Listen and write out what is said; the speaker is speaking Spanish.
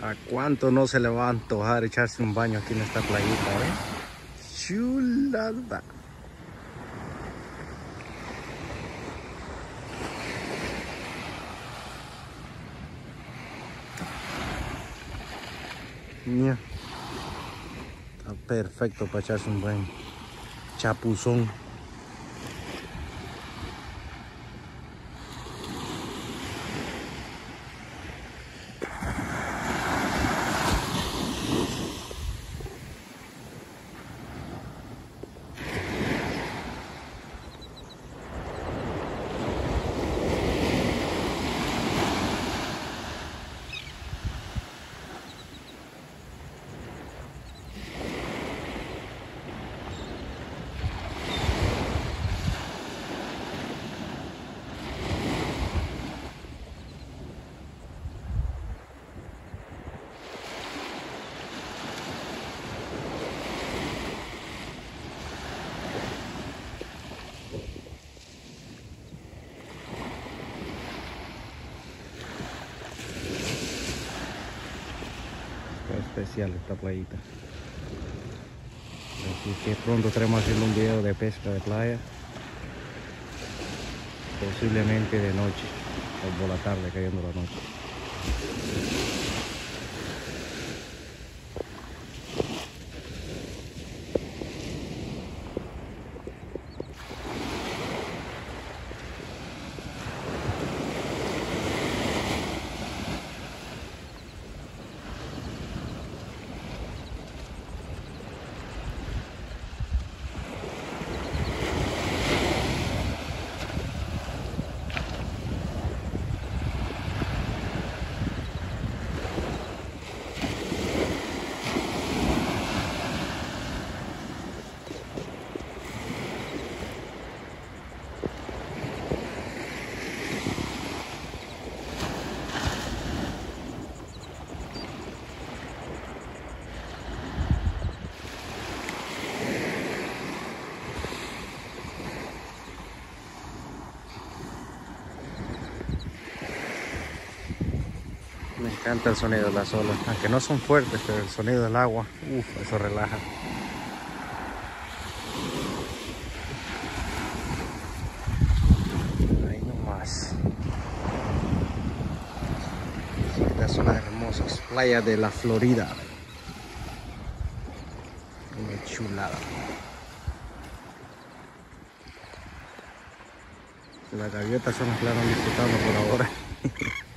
¿A cuánto no se le va a antojar echarse un baño aquí en esta playita, Chulada. Mira. Está perfecto para echarse un baño. Chapuzón. Especial esta playita, así que pronto estaremos haciendo un video de pesca de playa, posiblemente de noche o por la tarde, cayendo la noche. Me encanta el sonido de las olas, aunque no son fuertes, pero el sonido del agua, eso relaja. Ahí nomás. Estas son las hermosas playas de la Florida. Una chulada. Las gaviotas son las que la van disfrutando por ahora.